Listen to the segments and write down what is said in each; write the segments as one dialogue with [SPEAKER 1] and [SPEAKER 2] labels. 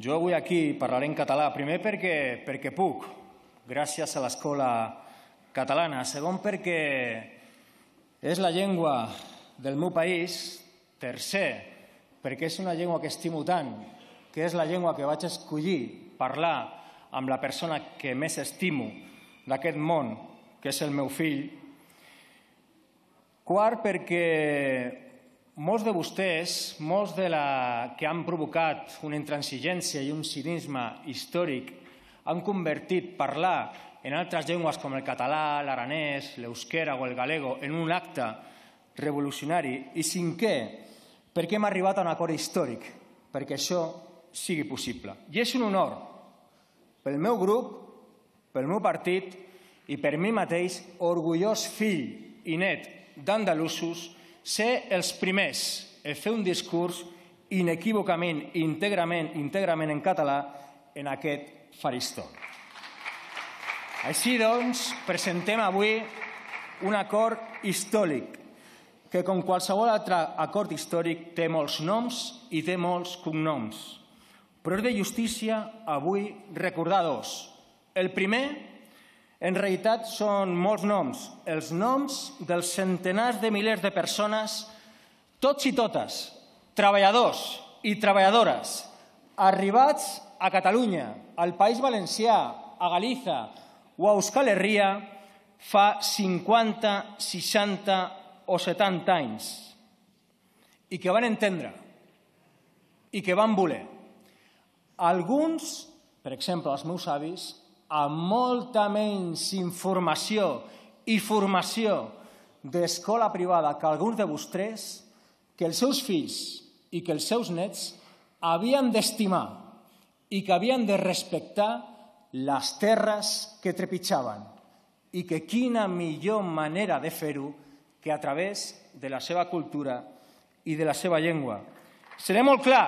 [SPEAKER 1] Jo avui aquí parlaré en català, primer perquè puc, gràcies a l'escola catalana. Segon, perquè és la llengua del meu país. Tercer, perquè és una llengua que estimo tant, que és la llengua que vaig escollir parlar amb la persona que més estimo d'aquest món, que és el meu fill. Quart, perquè molts de vostès, molts que han provocat una intransigència i un cinisme històric, han convertit parlar en altres llengües com el català, l'aranès, l'euskera o el galego en un acte revolucionari. I cinquè, perquè hem arribat a un acord històric, perquè això sigui possible. I és un honor pel meu grup, pel meu partit i per mi mateix, orgullós fill i net d'andalusos, ser els primers a fer un discurs inequívocament i íntegrament en català en aquest faristol. Així doncs, presentem avui un acord històric que, com qualsevol altre acord històric, té molts noms i té molts cognoms. Però és de justícia avui recordar dos. El primer, en realitat, són molts noms, els noms dels centenars de milers de persones, tots i totes, treballadors i treballadores, arribats a Catalunya, al País Valencià, a Galiza o a Euskal Herria fa 50, 60 o 70 anys i que van entendre i que van voler. Alguns, per exemple, els meus avis, amb molta menys informació i formació d'escola privada que alguns de vostès, que els seus fills i que els seus nets havien d'estimar i que havien de respectar les terres que trepitjaven i que quina millor manera de fer-ho que a través de la seva cultura i de la seva llengua. Seré molt clar.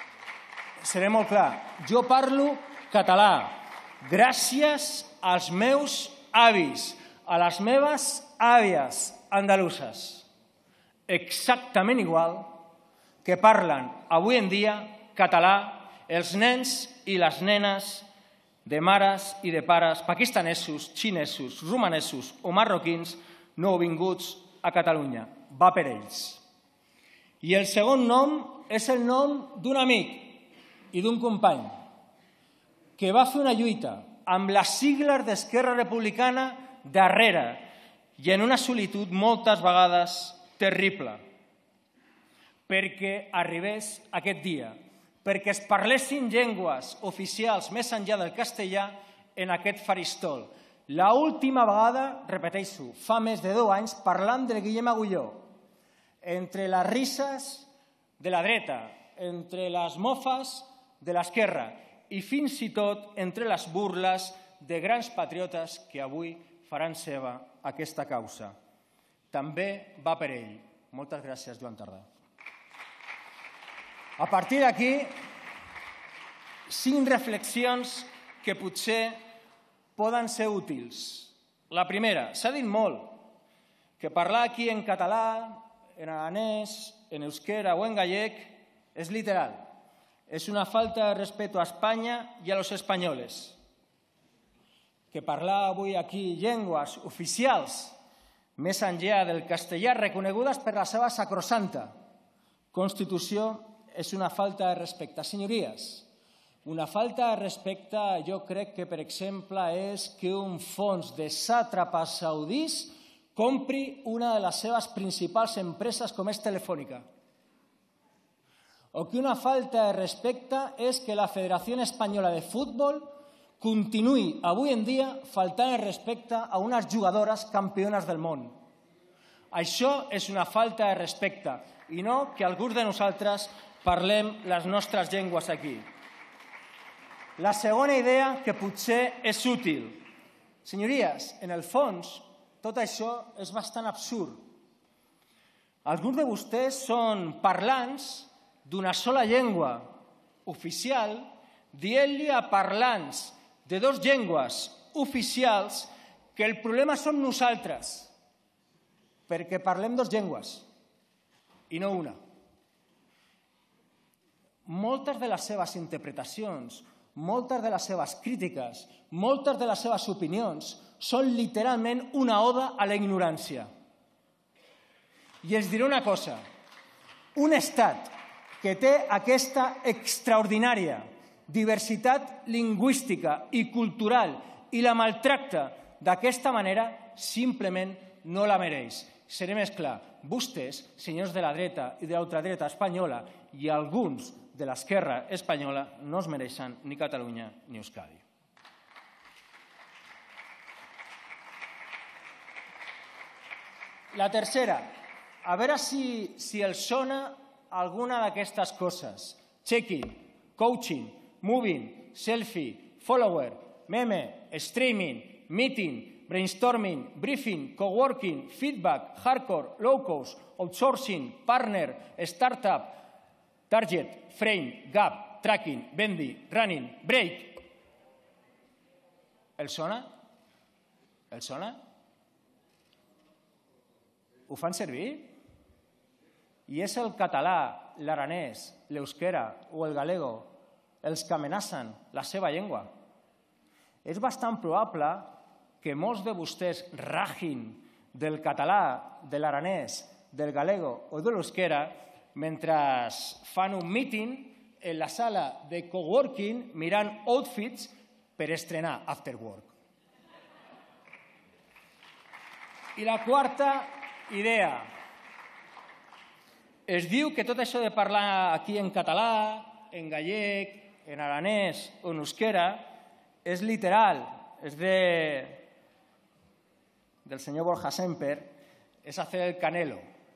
[SPEAKER 1] Jo parlo català gràcies als meus avis, a les meves àvies andaluses, exactament igual que parlen avui en dia català els nens i les nenes de mares i de pares pakistanesos, xinesos, romanesos o marroquins nouvinguts a Catalunya. Va per ells. I el segon nom és el nom d'un amic i d'un company que va fer una lluita amb les sigles d'Esquerra Republicana darrere i en una solitud moltes vegades terrible, perquè arribés aquest dia, perquè es parlessin llengües oficials més enllà del castellà en aquest faristol. L'última vegada, repeteixo, fa més de 2 anys, parlant del Guillem Agulló, entre les risses de la dreta, entre les mofes de l'esquerra, i fins i tot entre les burles de grans patriotes que avui faran seva aquesta causa. També va per ell. Moltes gràcies, Joan Tardà. A partir d'aquí, 5 reflexions que potser poden ser útils. La primera, s'ha dit molt que parlar aquí en català, en aranès, en euskera o en gallec és literal. Es una falta de respeto a España y a los españoles. Que parlar avui aquí llengües oficials més enllà del castellà reconegudes per la seva sacrosanta Constitució és una falta de respecte. Senyories, una falta de respecte jo crec que, per exemple, és que un fons de sàtrapes saudís compri una de les seves principals empreses com és Telefònica. O que una falta de respecte és que la Federació Espanyola de Futbol continuï avui en dia faltant el respecte a unes jugadores campiones del món. Això és una falta de respecte i no que alguns de nosaltres parlem les nostres llengües aquí. La segona idea que potser és útil. Senyories, en el fons, tot això és bastant absurd. Alguns de vostès són parlants d'una sola llengua oficial, dient-li a parlants de 2 llengües oficials que el problema som nosaltres, perquè parlem 2 llengües i no una. moltes de les seves interpretacions, moltes de les seves crítiques, moltes de les seves opinions són literalment una oda a la ignorància. I els diré una cosa, un estat que té aquesta extraordinària diversitat lingüística i cultural i la maltracta d'aquesta manera simplement no la mereix. Seré més clar, vostès, senyors de la dreta i de l'ultradreta espanyola i alguns de l'esquerra espanyola no es mereixen ni Catalunya ni Euskadi. La tercera, a veure si els sona alguna d'aquestes coses. Check-in, coaching, moving, selfie, follower, meme, streaming, meeting, brainstorming, briefing, coworking, feedback, hardcore, low-cost, outsourcing, partner, startup, target, frame, gap, tracking, bendy, running, break. Els sona? Els sona? Ho fan servir? I és el català, l'aranès, l'euskera o el galego els que amenacen la seva llengua. És bastant probable que molts de vostès ragin del català, de l'aranès, del galego o de l'euskera mentre fan un meeting en la sala de coworking mirant outfits per estrenar After Work. I la quarta idea. Es diu que tot això de parlar aquí en català, en gallec, en aranès o en euskera és literal, és del senyor Borja Semper, és hacer el canelo.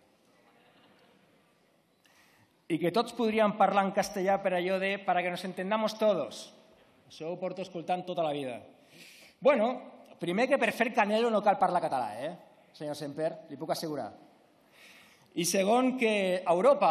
[SPEAKER 1] I que tots podríem parlar en castellà per allò de para que nos entendamos todos. Això ho porto escoltant tota la vida. Bueno, primer que per fer canelo no cal parlar català, senyor Semper, li puc assegurar. I segon que a Europa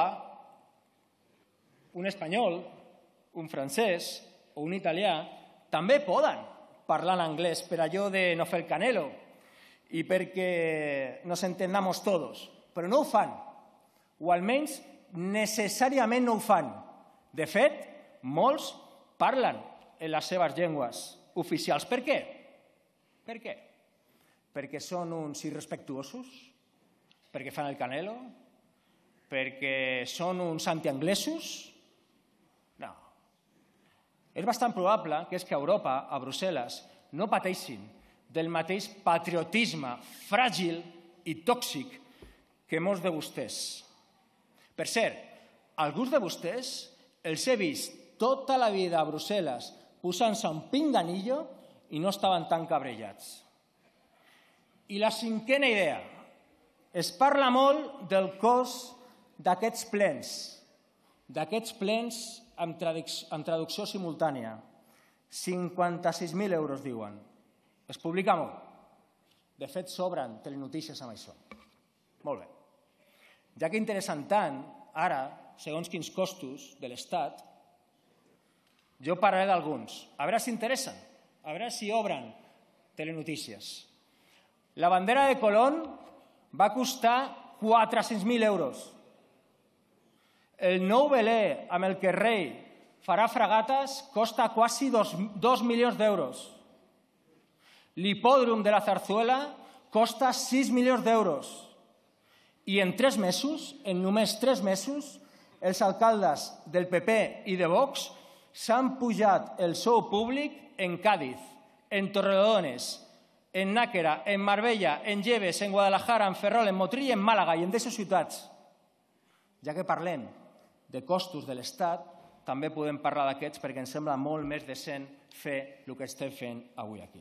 [SPEAKER 1] un espanyol, un francès o un italià també poden parlar en anglès per allò de no fer el canelo i perquè nos entendamos todos, però no ho fan, o almenys necessàriament no ho fan. De fet, molts parlen en les seves llengües oficials. Per què? Per què? Perquè són uns irrespectuosos? Perquè fan el canelo? Perquè són uns antianglesos? No. És bastant probable que és que a Europa, a Brussel·les, no pateixin del mateix patriotisme fràgil i tòxic que molts de vostès. Per cert, alguns de vostès els he vist tota la vida a Brussel·les posant-se un pinganillo i no estaven tan cabrellats. I la cinquena idea. Es parla molt del cost d'aquests plens amb traducció simultània. 56.000 euros, diuen. Es publica molt. De fet, sobren telenotícies amb això. Molt bé. Ja que interessen tant, ara, segons quins costos de l'Estat, jo parlaré d'alguns. A veure si interessen, a veure si obren telenotícies. La bandera de Colón va costar 400.000 euros. El nou velé amb el que el rei farà fragates costa quasi 2 milions d'euros. L'hipòdrom de la Zarzuela costa 6 milions d'euros. I en 3 mesos, en només 3 mesos, els alcaldes del PP i de Vox s'han pujat el sou públic en Cádiz, en Torrelodones, en Náquera, en Marbella, en Lleves, en Guadalajara, en Ferrol, en Motril i en Màlaga i en d'aquestes ciutats. Ja que parlem de costos de l'Estat, també podem parlar d'aquests perquè ens sembla molt més decent fer el que estem fent avui aquí.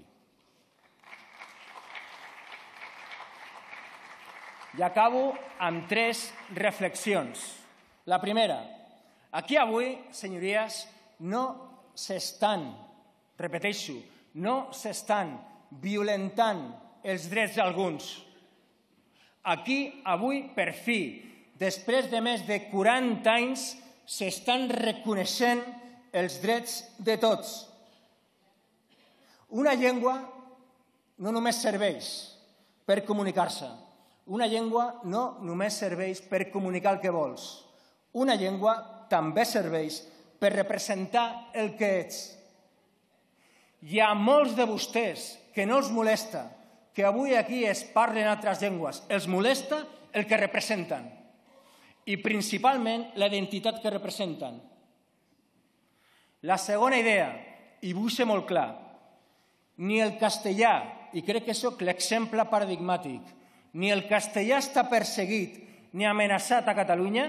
[SPEAKER 1] I acabo amb 3 reflexions. La primera, aquí avui, senyories, no s'estan, repeteixo, no s'estan violentant els drets d'alguns. Aquí, avui, per fi, després de més de 40 anys, s'estan reconeixent els drets de tots. Una llengua no només serveix per comunicar-se. Una llengua no només serveix per comunicar el que vols. Una llengua també serveix per representar el que ets. Hi ha molts de vostès que no els molesta que avui aquí es parlen altres llengües, els molesta el que representen i principalment la identitat que representen. La segona idea, i vull ser molt clar, ni el castellà, i crec que soc l'exemple paradigmàtic, ni el castellà està perseguit ni amenaçat a Catalunya,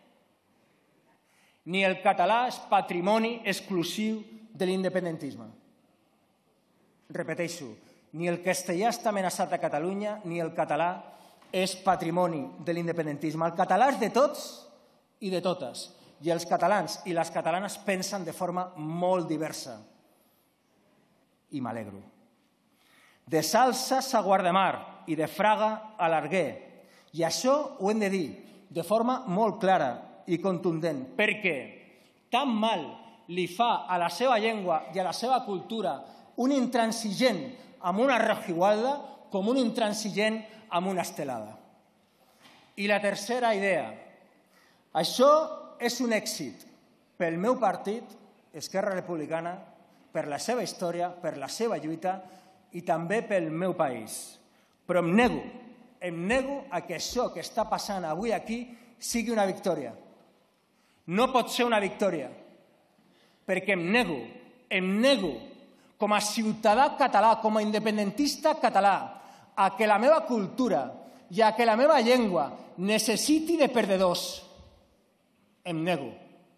[SPEAKER 1] ni el català és patrimoni exclusiu de l'independentisme. Repeteixo, ni el castellà està amenaçat a Catalunya, ni el català és patrimoni de l'independentisme. El català és de tots i de totes, i els catalans i les catalanes pensen de forma molt diversa. I m'alegro. De Salses a Guardamar i de Fraga a l'Arguer. I això ho hem de dir de forma molt clara i contundent, perquè tan mal li fa a la seva llengua i a la seva cultura un intransigent amb una rojigualda com un intransigent amb una estelada. I la tercera idea. Això és un èxit pel meu partit, Esquerra Republicana, per la seva història, per la seva lluita i també pel meu país. Però em nego a que això que està passant avui aquí sigui una victòria. No pot ser una victòria, perquè em nego com a ciutadà català, com a independentista català, a que la meva cultura i a que la meva llengua necessiti de perdedors. Em nego.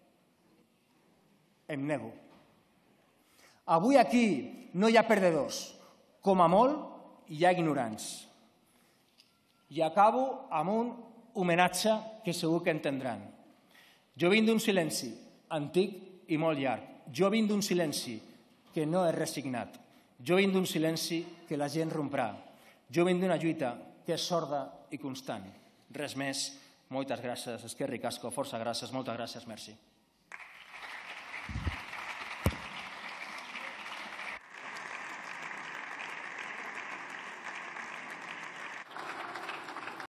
[SPEAKER 1] Avui aquí no hi ha perdedors. Com a molt hi ha ignorants. I acabo amb un homenatge que segur que entendran. Jo vinc d'un silenci antic i molt llarg. Jo vinc d'un silenci que no és resignat. Jo vinc d'un silenci que la gent romprà. Jo vinc d'una lluita que és sorda i constant. Res més. Moltes gràcies. Esquerra i Casco. Força gràcies. Moltes gràcies. Merci.